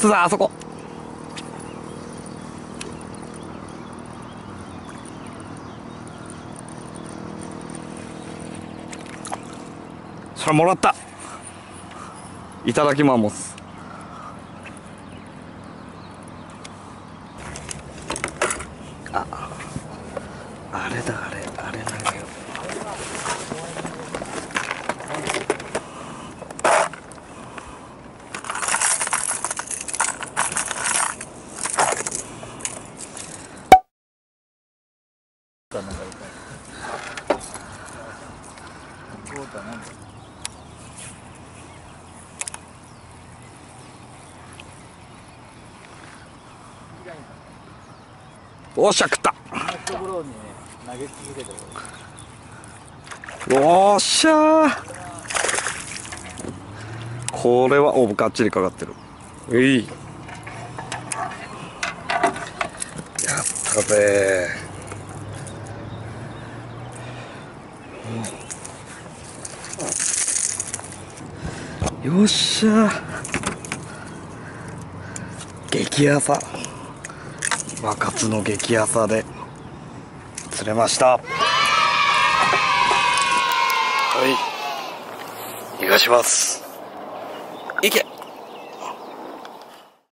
すずあそこ。それもらった。いただきます。あれだ、あれ投げよう。おっしゃ、食った。おっしゃー。これはがっちりかかってる。やったべー。よっしゃー。激朝。若津の激朝で釣れました。はい、逃がします。いけ。